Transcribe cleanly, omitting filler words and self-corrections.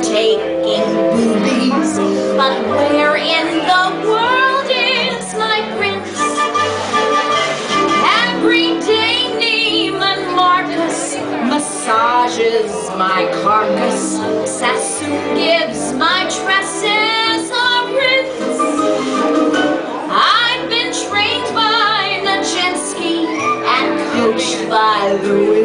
taking boobies. But where in the world is my prince? Everyday Neiman Marcus massages my carcass. Sassoon gives my tresses a rinse. I've been trained by Nijinsky and coached by the